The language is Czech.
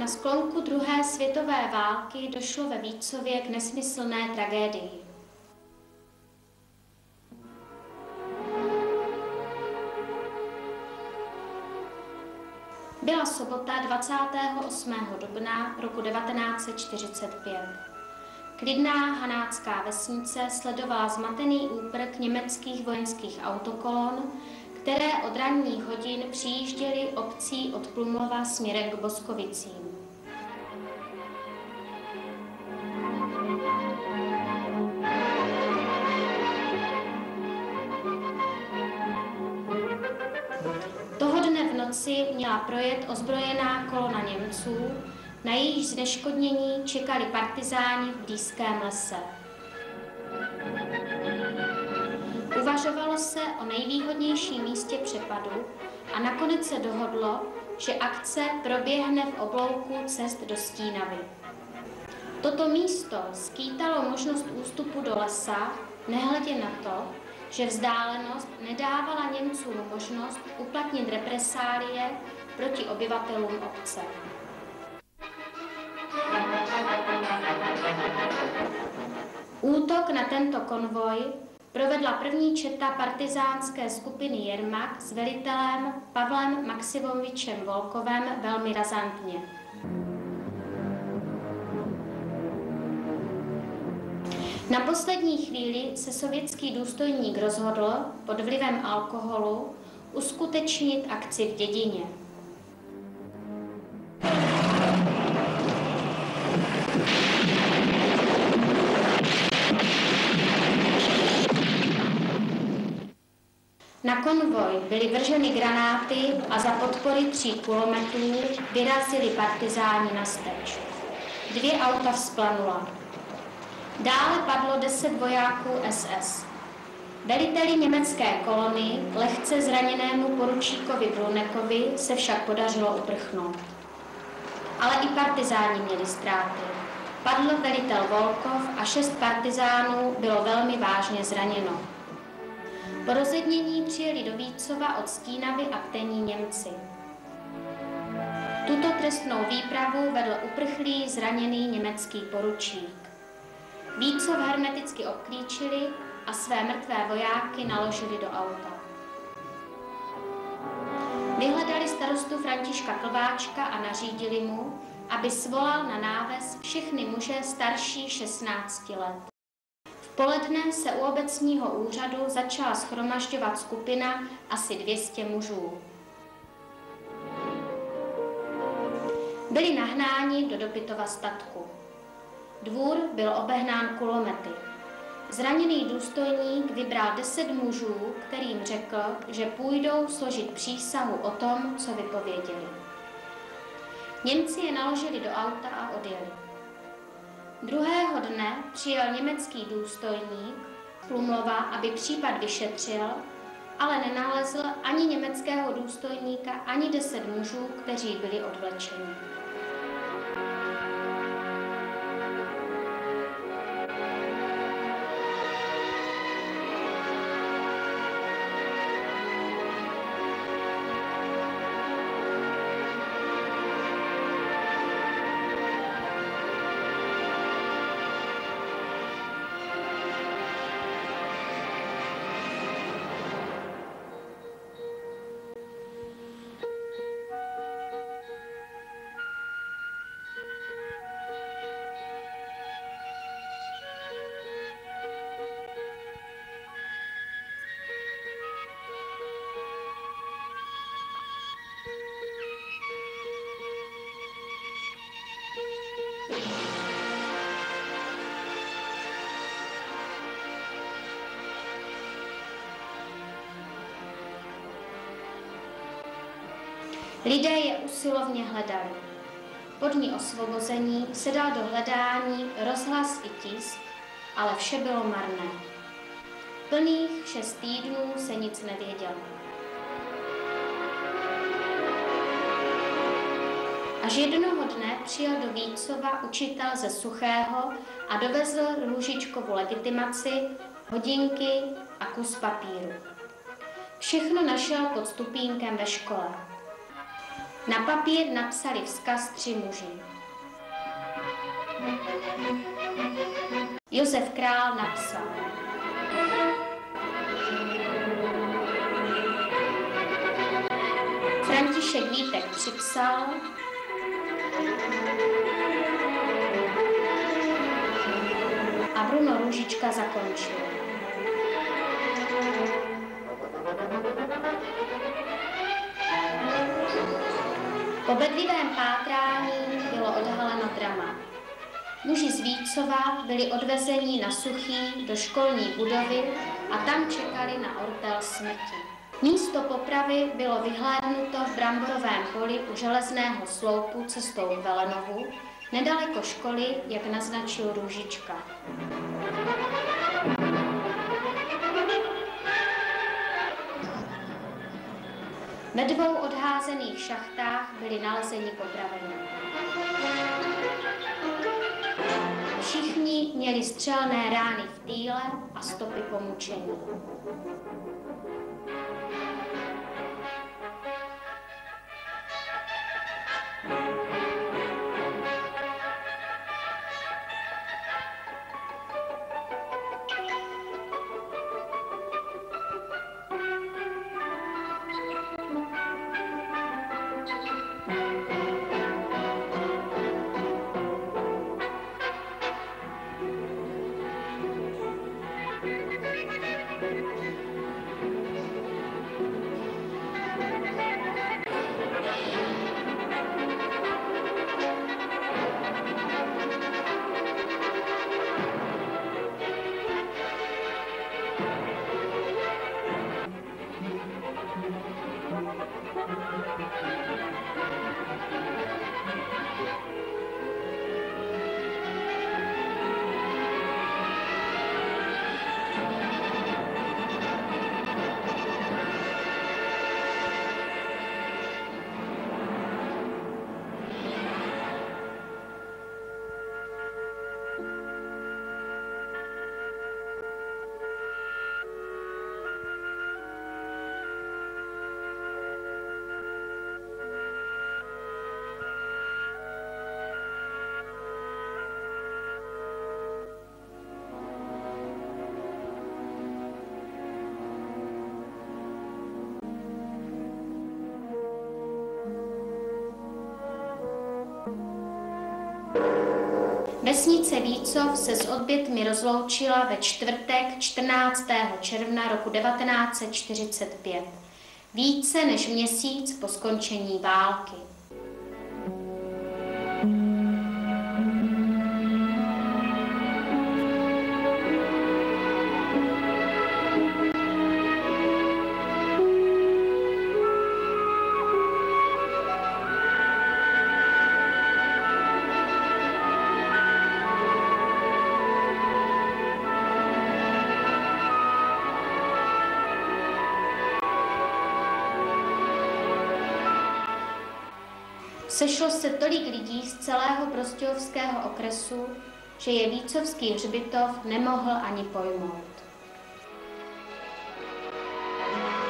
Na sklonku druhé světové války došlo ve Vícově k nesmyslné tragédii. Byla sobota 28. dubna roku 1945. Klidná hanácká vesnice sledovala zmatený úprk německých vojenských autokolon, které od ranních hodin přijížděly obcí od Plumlova směrem k Boskovicím. Toho dne v noci měla projet ozbrojená kolona Němců, na jejíž zneškodnění čekali partizáni v blízkém lese. Uvažovalo se o nejvýhodnějším místě přepadu a nakonec se dohodlo, že akce proběhne v oblouku cest do Stínavy. Toto místo skýtalo možnost ústupu do lesa, nehledě na to, že vzdálenost nedávala Němcům možnost uplatnit represálie proti obyvatelům obce. Útok na tento konvoj provedla první četa partizánské skupiny Jermak s velitelem Pavlem Maximovičem Volkovem velmi razantně. Na poslední chvíli se sovětský důstojník rozhodl pod vlivem alkoholu uskutečnit akci v Dědině. Na konvoj byly vrženy granáty a za podpory 3 kulometů vyrazili partizáni na steč. 2 auta vzplanula. Dále padlo 10 vojáků SS. Veliteli německé kolony, lehce zraněnému poručíkovi Brunekovi, se však podařilo uprchnout. Ale i partizáni měli ztráty. Padl velitel Volkov a 6 partizánů bylo velmi vážně zraněno. Po rozednění přijeli do Vícova od Stínavy a Ptení Němci. Tuto trestnou výpravu vedl uprchlý zraněný německý poručík. Vícov hermeticky obklíčili a své mrtvé vojáky naložili do auta. Vyhledali starostu Františka Klváčka a nařídili mu, aby svolal na náves všechny muže starší 16 let. V poledne se u obecního úřadu začala shromažďovat skupina asi 200 mužů. Byli nahnáni do Dopitova statku. Dvůr byl obehnán kulomety. Zraněný důstojník vybral 10 mužů, kterým řekl, že půjdou složit přísahu o tom, co vypověděli. Němci je naložili do auta a odjeli. Druhého dne přijel německý důstojník z Plumlova, aby případ vyšetřil, ale nenalezl ani německého důstojníka, ani 10 mužů, kteří byli odvlečeni. Lidé je usilovně hledali. Po dní osvobození se dal do hledání rozhlas i tisk, ale vše bylo marné. Plných 6 týdnů se nic nevědělo. Až jednoho dne přijel do Vícova učitel ze Suchého a dovezl Růžičkovu legitimaci, hodinky a kus papíru. Všechno našel pod stupínkem ve škole. Na papír napsali vzkaz 3 muži. Josef Král napsal: František Vítek připsal: a Bruno Růžička zakončil. Po bedlivém pátrání bylo odhaleno drama. Muži z Vícova byli odvezeni na Suchý do školní budovy a tam čekali na ortel smrti. Místo popravy bylo vyhlédnuto v Bramborovém poli u železného sloupu cestou k Velenovu, nedaleko školy, jak naznačil Růžička. Ve 2 odházených šachtách byli nalezeni popraveni. Všichni měli střelné rány v týle a stopy po mučení. Vesnice Vícov se s odbytmi rozloučila ve čtvrtek 14. června roku 1945, více než měsíc po skončení války. Sešlo se tolik lidí z celého prostějovského okresu, že je Vícovský hřbitov nemohl ani pojmout.